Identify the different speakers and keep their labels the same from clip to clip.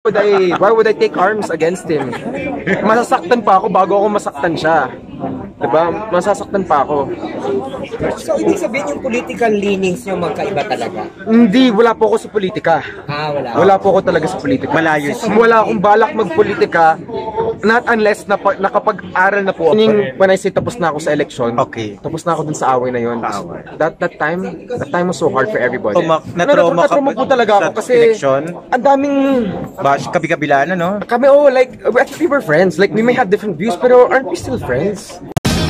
Speaker 1: Why would I take arms against him? Masasaktan pa ako bago ako masaktan siya. Diba? Masasaktan pa ako.
Speaker 2: So, ibig sabihin yung political leanings nyo magkaiba talaga?
Speaker 1: Hindi, wala po ako sa politika.
Speaker 2: Wala.
Speaker 1: Wala po ako talaga sa politika.
Speaker 3: Malayo.
Speaker 1: Wala akong balak magpolitika, not unless nakapag-aral na po ako. When I say tapos na ako sa election,
Speaker 3: okay.
Speaker 1: Tapos na ako dun sa away na yun. That time was so hard for everybody.
Speaker 3: Na-trauma
Speaker 1: po talaga ako kasi ang daming
Speaker 3: bash, kabi-kabilaan, no?
Speaker 1: Kami, like, we were friends. Like, we may have different views, pero aren't we still friends?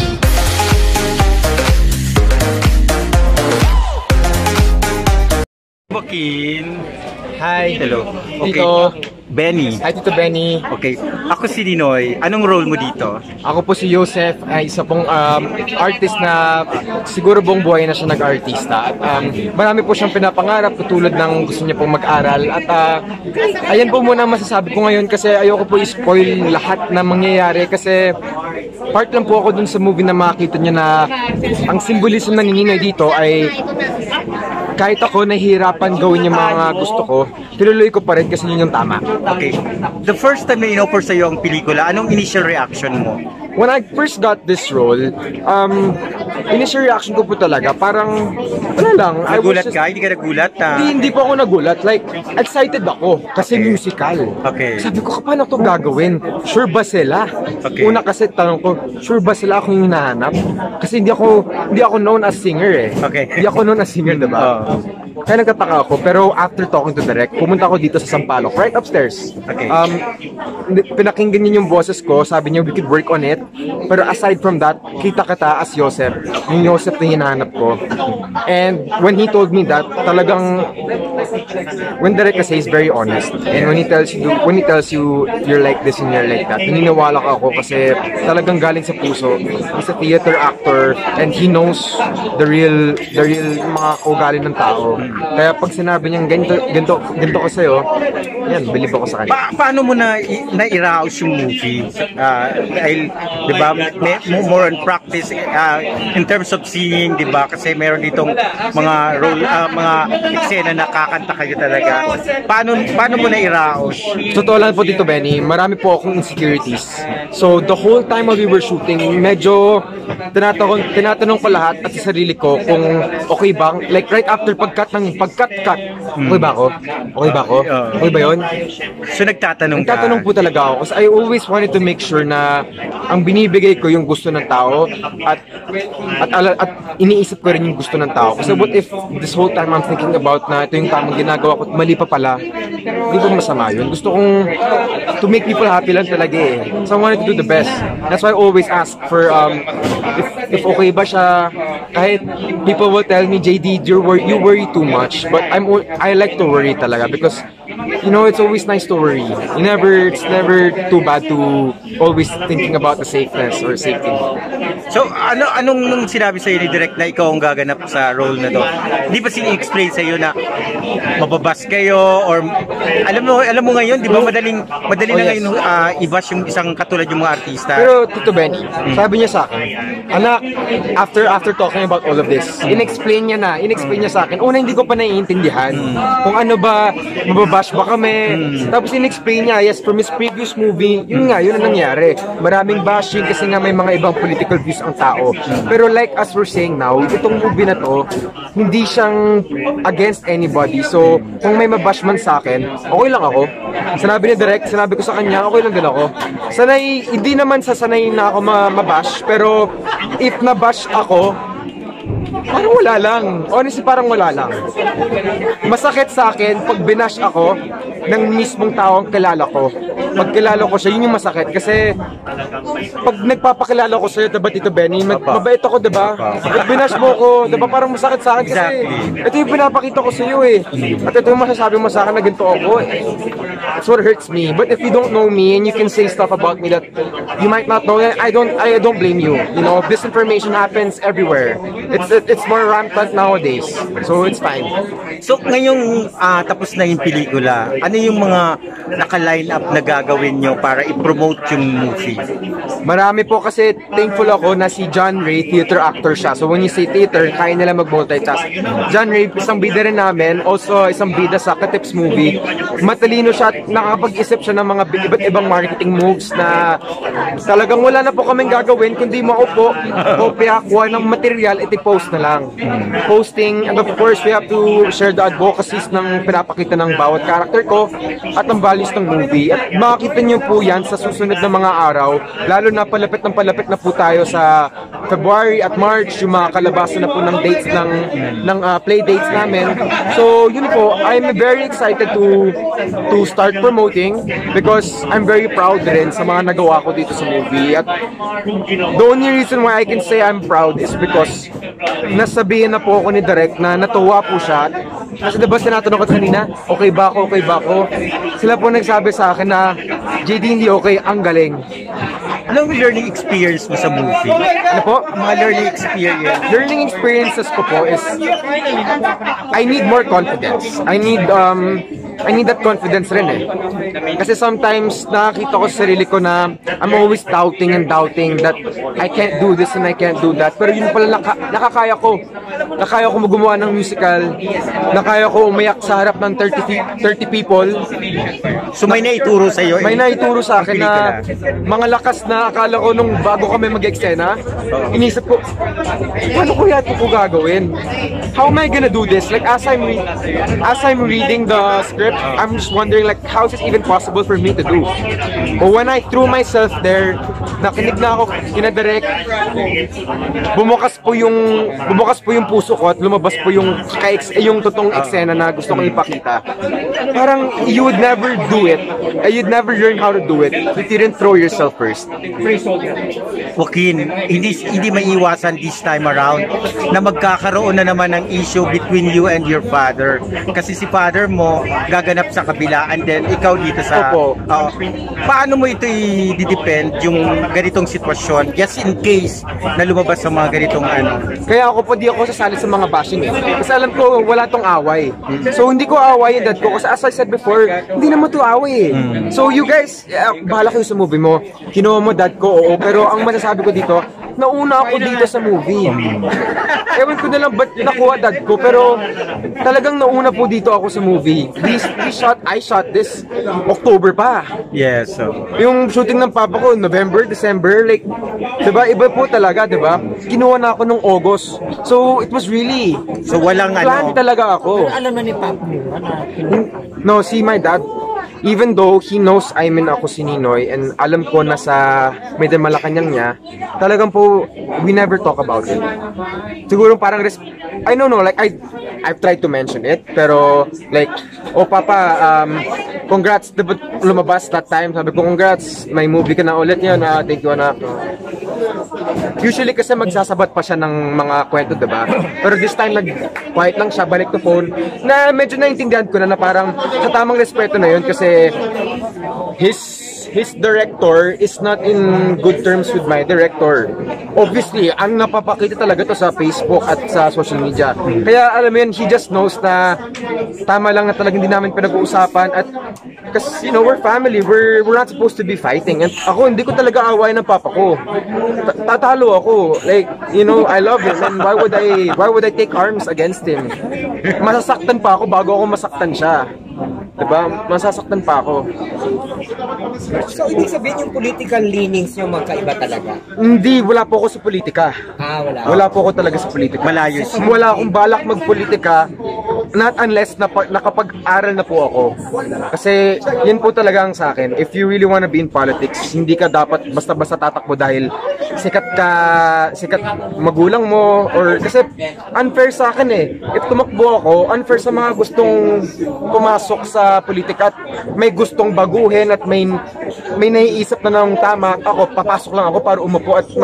Speaker 3: Joaquin.
Speaker 1: Hi.
Speaker 3: Hello. Okay.
Speaker 1: Tito.
Speaker 3: Benny.
Speaker 1: Hi, Tito Benny.
Speaker 3: Okay. Ako si Ninoy. Anong role mo dito?
Speaker 1: Ako po si Joseph, ay isa pong artist na siguro buong buhay na siya nag-artista. At marami po siyang pinapangarap katulad ng gusto niya pong mag-aral. At ayan po muna masasabi ko ngayon kasi ayoko po i-spoil lahat na mangyayari kasi part lang po ako dun sa movie na makita niya na ang symbolism na ni Ninoy dito ay kahit ako nahihirapan gawin yung mga gusto ko, tinuloy ko pa rin kasi yun yung tama.
Speaker 3: Okay. The first time na in-offer sa'yo ang pelikula, anong initial reaction mo?
Speaker 1: When I first got this role, initial reaction ko po talaga, parang, wala lang.
Speaker 3: Nagulat ka? Hindi ka nagulat?
Speaker 1: Hindi po ako nagulat. Like, excited ako kasi musical.
Speaker 3: Okay.
Speaker 1: Sabi ko, paano ito gagawin? Sure ba sila?
Speaker 3: Okay.
Speaker 1: Una kasi tanong ko, sure ba sila ako yung hinahanap? Kasi hindi ako known as singer eh.
Speaker 3: Okay.
Speaker 1: Hindi ako known as singer, diba? Kaya nagtataka ako, pero after talking to Direk, pumunta ako dito sa Sampaloc, right upstairs.
Speaker 3: Okay.
Speaker 1: Pinakinggan niya yung boses ko, sabi niya we could work on it. Pero aside from that, kita as Joseph, yung Joseph na hinahanap ko. And when he told me that, talagang, when Direk kasi is very honest. And when he tells you, you're like this and you're like that, naniniwala ka ako kasi talagang galing sa puso. He's a theater actor and he knows the real mga kaugali ng tao. Kaya pag sinabi niyang ganito ko sa'yo, yan, believe ako sa kanya.
Speaker 3: Paano mo na-iraos yung movie? Dahil, di ba, more on practice in terms of singing, di ba? Kasi meron ditong mga role, mga eksena na kakanta kayo talaga. Paano mo na-iraos?
Speaker 1: Totoo lang po dito, Benny, marami po akong insecurities. So, the whole time while we were shooting, medyo tinatanong ko lahat at sa sarili ko kung okay ba, like right after pagkat, okay ba ako? Okay ba ako? Okay ba yun?
Speaker 3: So nagtatanong
Speaker 1: po talaga ako kasi I always wanted to make sure na ang binibigay ko yung gusto ng tao at iniisip ko rin yung gusto ng tao. Kasi what if this whole time I'm thinking about na ito yung tamang ginagawa ko at mali pa pala, hindi ko masama yun. Gusto kong to make people happy lang talaga eh. So I wanted to do the best. That's why I always ask for if okay ba siya. Kahit people will tell me, JD, you worry too much. But I like to worry talaga because it's always nice to worry. It's never too bad to always thinking about the safeness or safety.
Speaker 3: So, anong sinabi sa'yo ni Direk na ikaw ang gaganap sa role na to? Hindi ba sini-explain sa'yo na mababas kayo or alam mo ngayon, di ba madali na ngayon i-bash yung isang katulad yung mga artista?
Speaker 1: Pero Tito Benny, sabi niya sa akin, anak, after talking about all of this, in-explain niya sa akin. Una, hindi ko pa naiintindihan kung ano ba, mababash ba kami. Tapos in-explain niya, yes, from his previous movie, yun ang nangyari. Maraming bashing kasi nga may mga ibang political views ang tao. Pero like as we're saying now, itong movie na to, hindi siyang against anybody. So, kung may mabash man sa akin, okay lang ako. Sinabi ni Direk, sinabi ko sa kanya, okay lang din ako. Hindi naman sasanay na ako mabash, pero if nabash ako, parang wala lang. Honestly, parang wala lang. Masakit sa akin pag binash ako ng mismong taong kilala ko. Pag kilala ko siya, yun yung masakit. Kasi pag nagpapakilala ko sa'yo, diba Tito Benny, mabait ako, diba? Pag binash mo ko, diba parang masakit sa akin kasi ito yung pinapakita ko sa'yo eh. At ito yung masasabi mo sa akin na ganito ako. That's what hurts me. But if you don't know me and you can say stuff about me that you might not know, I don't blame you. Disinformation happens everywhere. It's more rampant nowadays. So it's fine.
Speaker 3: So ngayong tapos na yung pelikula, ano yung mga naka-line up na gagawin nyo para i-promote yung movie?
Speaker 1: Marami po kasi thankful ako na si John Ray, theater actor siya. So when you say theater, kaya nila mag-multitask. John Ray, isang bida rin namin, also isang bida sa Katips movie. Matalino siya at nakapag-isip siya ng mga iba't ibang marketing moves na talagang wala na po kaming gagawin kundi maupo, kopya, kuha ng material, iti-post na lang. Posting, and of course, we have to share the advocacies ng pinapakita ng bawat character ko at ang values ng movie. At makikita niyo po yan sa susunod na mga araw, lalo na palapit na po tayo sa February at March, yung mga kalabasan na po ng dates ng play dates namin. So yun po, I'm very excited to start promoting because I'm very proud rin sa mga nagawa ko dito sa movie. At the only reason why I can say I'm proud is because nasabihin na po ako ni Direk na natuwa po siya. Kasi diba sinatanong ko kanina, okay ba ako? Sila po nagsabi sa akin na, JD hindi okay, ang galing.
Speaker 3: Anong learning experience mo sa movie?
Speaker 1: Ano po?
Speaker 3: Mga learning experience.
Speaker 1: Learning experiences ko po is I need more confidence. I need that confidence rin eh. Kasi sometimes nakakita ko sa sarili ko na I'm always doubting that I can't do this and I can't do that. Pero yun pala nakakaya ko. Nakaya ko gumawa ng musical. Nakaya ko umayak sa harap ng 30 people.
Speaker 3: So may naituro sa iyo?
Speaker 1: May naituro sa akin na mga lakas na akala ko nung bago kami mag-eksena, inisip ko, paano ko yan ko gagawin? How am I gonna do this? Like as I'm reading the script, I'm just wondering like how is this even possible for me to do? But when I threw myself there, nakinig na ako kinadirect, bumukas po yung puso ko at lumabas po yung totoong eksena na gusto kong ipakita. Parang you would never do it. You'd never learn how to do it if you didn't throw yourself first.
Speaker 3: Joaquin, hindi maiiwasan this time around na magkakaroon na naman ng issue between you and your father. Kasi si father mo gaganap sa kabila and then ikaw dito sa...
Speaker 1: Opo.
Speaker 3: Paano mo ito i-depend yung ganitong sitwasyon just in case na lumabas sa mga ganitong ano?
Speaker 1: Kaya ako po di ako sasali sa mga bashing eh. Kasi alam ko wala tong away. So hindi ko awayin dad ko kasi as I said before, hindi naman to away eh. So you guys, bahala kayo sa movie mo. Kinuha mo dad ko, oo. Pero ang masasabi ko dito, nauna ako dito sa movie. Ewan ko na lang ba't nakuha dad ko, pero talagang nauna po dito ako sa movie. I shot this October pa.
Speaker 3: Yes, so...
Speaker 1: Yung shooting ng papa ko, November, December, like, diba, iba po talaga, diba? Kinuha na ako nung August. So, it was really...
Speaker 3: So, walang
Speaker 1: plan talaga ako.
Speaker 2: Pero alam na ni Papa mo na...
Speaker 1: No, see my dad, even though he knows I'm in ako si Ninoy and alam ko na sa Medyo Malacanang niya, talagang po, we never talk about it. Siguro parang, I don't know, like, I've tried to mention it, pero, like, oh papa, congrats, diba lumabas that time, sabi ko, congrats, may movie ka na ulit yun, thank you anak. Usually kasi magsasabat pa siya ng mga kwento, diba? Pero this time, nag-quiet lang siya, balik to phone, na medyo naintindihan ko na parang sa tamang respeto na yun kasi his director is not in good terms with my director. Obviously, ang napapakita talaga to sa Facebook at sa social media. Kaya alam mo yun, he just knows na tama lang na talagang hindi namin pinag-uusapan at kasi, you know, we're family, we're not supposed to be fighting. And ako, hindi ko talaga awayan ng papa ko. Tatalo ako. Like, you know, I love him and why would I take arms against him? Masasaktan pa ako bago ako masaktan siya. Diba? Masasaktan pa ako.
Speaker 2: So, ibig sabihin yung political leanings nyo magkaiba talaga?
Speaker 1: Hindi, wala po ako sa politika.
Speaker 2: Wala.
Speaker 1: Wala po ako talaga sa politika.
Speaker 3: Malayo.
Speaker 1: Wala akong balak magpolitika, not unless nakapag-aral na po ako. Kasi, yun po talaga ang sa akin. If you really wanna be in politics, hindi ka dapat basta-basta tatakbo dahil sikat magulang mo, or kasi unfair sa akin eh. If tumakbo ako, unfair sa mga gustong pumasok sa politika at may gustong baguhin at may naiisip na ng tama. Ako, papasok lang ako para umupo at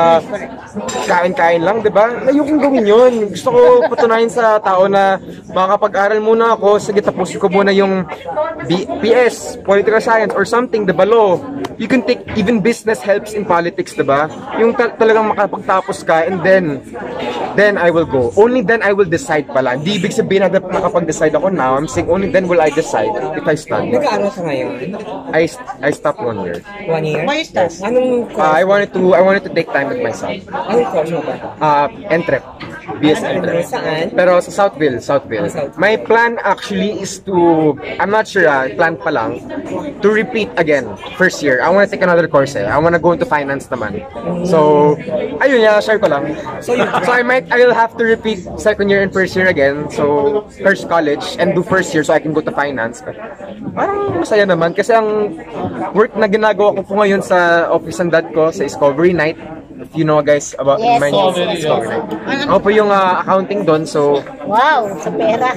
Speaker 1: kain-kain lang, diba? Ayokong gawin yun. Gusto ko patunayan sa tao na makakapag-aral muna ako, sige tapusin ko muna yung PS, Political Science or something, diba, law. You can take, even business helps in politics, diba? Yung talagang makapagtapos ka and then then I will go. Only then I will decide pala. Hindi ibig sabihin na nakapag-decide ako now. I'm saying only then will I decide if I study.
Speaker 2: Nag-aaral ka ngayon?
Speaker 1: I stopped 1 year.
Speaker 2: 1 year?
Speaker 4: Why is that?
Speaker 2: Anong course?
Speaker 1: I wanted to take time with myself.
Speaker 2: Anong course mo ba?
Speaker 1: Entrep. BS Entrep.
Speaker 2: Saan?
Speaker 1: Pero sa Southville. My plan actually is to, I'm not sure, plan pa lang, to repeat again, first year. I want to take another course I want to go into finance naman. So, ayun, share ko lang. So I'll have to repeat second year and first year again. So, first college and do first year so I can go to finance. Parang masaya naman kasi ang work na ginagawa ko po ngayon sa office ng dad ko sa Discovery Night. If you know guys about
Speaker 5: Yes,
Speaker 1: my
Speaker 5: yes,
Speaker 1: Discovery Night. Ako po yung accounting doon, so
Speaker 5: Wow, sa pera.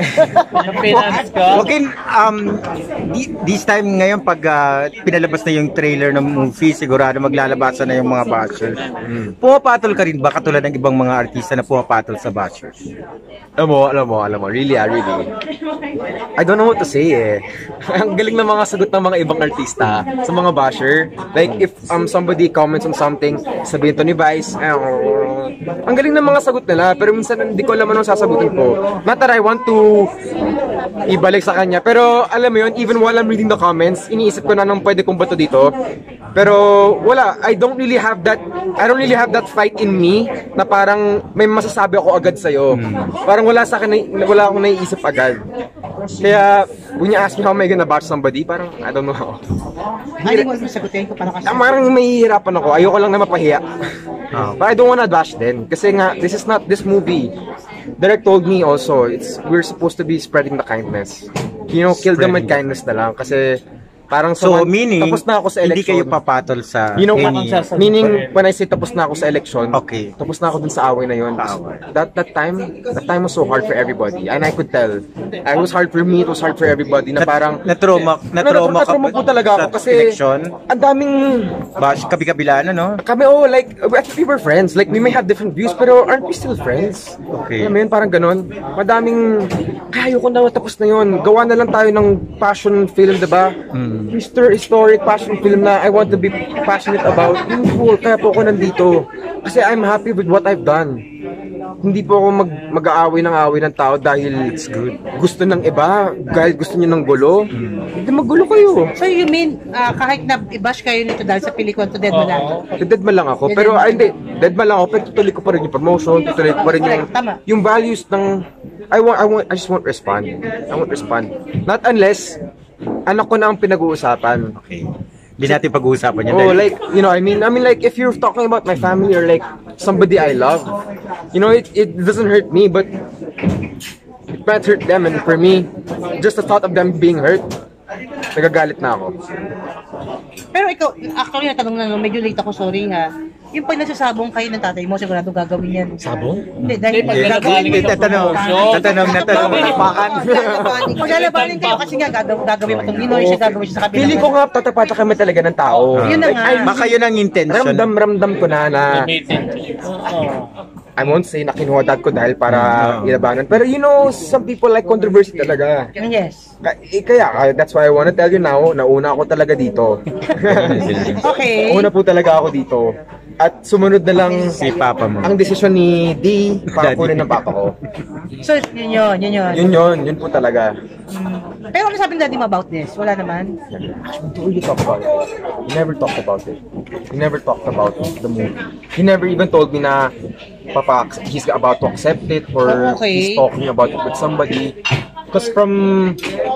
Speaker 3: Okay, this time ngayon pag pinalabas na yung trailer ng movie, sigurado maglalabasan na yung mga bashers. Pumapatol ka rin ba katulad ng ibang mga artista na pumapatol sa bashers?
Speaker 1: alam mo, really. I don't know what to say Ang galing ng mga sagot ng mga ibang artista sa mga basher. Like, if somebody comments on something, sabihin to ni Vice, ang galing ng mga sagot nila, pero minsan hindi ko alam anong sasagutin ko. Not that I want to ibalik sa kanya, pero alam mo yun, even while I'm reading the comments, iniisip ko na nung pwede kong bato dito. Pero wala, I don't really have that fight in me na parang may masasabi ako agad sa'yo. Parang wala akong naiisip agad. Kaya, when you ask me how am I gonna bash somebody, parang, I don't know.
Speaker 4: Ano mo sagutin ko para kasi?
Speaker 1: Parang mahihirapan ako. Ayoko lang na mapahiya. But I don't wanna bash din. Kasi nga, this movie. Direct told me also, we're supposed to be spreading the kindness. Kill them with kindness na lang. Kasi, parang
Speaker 3: meaning,
Speaker 1: tapos na ako sa election.
Speaker 3: Hindi kayo papatol sa
Speaker 1: meaning, when I say tapos na ako sa election,
Speaker 3: okay,
Speaker 1: tapos na ako dun sa away na yun. That time was so hard for everybody. And I could tell. It was hard for me, it was hard for everybody. Na parang,
Speaker 3: na-trauma
Speaker 1: po talaga ako kasi
Speaker 3: election.
Speaker 1: Ang daming
Speaker 3: bash, kabi-kabilaan, no?
Speaker 1: Kami, like, we were friends. Like, we may have different views, pero aren't we still friends?
Speaker 3: Okay.
Speaker 1: Alam mo yun, parang ganun. Madaming, ayoko na, tapos na yun. Gawa na lang tayo ng passion film, diba? Historic passion film na I want to be passionate about. Yun po, kaya po ako nandito. Kasi I'm happy with what I've done. Hindi po ako mag-aaway ng tao dahil gusto ng iba, dahil gusto niyo ng gulo. Hindi maggulo kayo.
Speaker 4: So you mean, kahit na i-bash kayo nito dahil sa pelikula to Dead Man lang?
Speaker 1: Dead man lang ako. Pero hindi, dead man lang ako. Pero tutuloy ko pa rin yung promotion, tutuloy ko pa rin yung values ng I just won't respond. I won't respond. Not unless anak ko na ang pinag-uusapan.
Speaker 3: Okay. Hindi natin pag-uusapan yan.
Speaker 1: Like, I mean like, if you're talking about my family or like, somebody I love, it doesn't hurt me, but it might hurt them, and for me, just the thought of them being hurt, nagagalit na ako.
Speaker 4: Pero ikaw, actually natanong na, medyo late ako, sorry ha. Yung pag nagsasabong kayo ng tatay mo, sigurado gagawin yan.
Speaker 1: Sabong?
Speaker 4: Hindi, dahil pag gagawin mo.
Speaker 3: Tatanong.
Speaker 4: Maglalabanin kayo kasi nga gagawin mo itong Ninoy siya, gagawin siya sa kabila.
Speaker 1: Pili ko nga, tatapata kami talaga ng tao.
Speaker 4: Yun na nga.
Speaker 3: Baka yun ang intention.
Speaker 1: Ramdam ko na I won't say na kinuha ko dahil para ilabanan. Pero some people like controversy talaga.
Speaker 4: Yes.
Speaker 1: Kaya, that's why I wanna tell you now, nauna ako talaga dito.
Speaker 4: Okay.
Speaker 1: Una po talaga ako dito. At sumunod na lang
Speaker 3: si Papa mo.
Speaker 1: Ang desisyon ni D para kunin ng Papa ko.
Speaker 4: So, yun.
Speaker 1: Yun po talaga.
Speaker 4: Pero ano sabi ng daddy mo about this? Wala naman?
Speaker 1: Actually, you talk about it. He never talked about it. He never talked about the movie. He never even told me na Papa, he's about to accept it or he's talking about it with somebody. Because from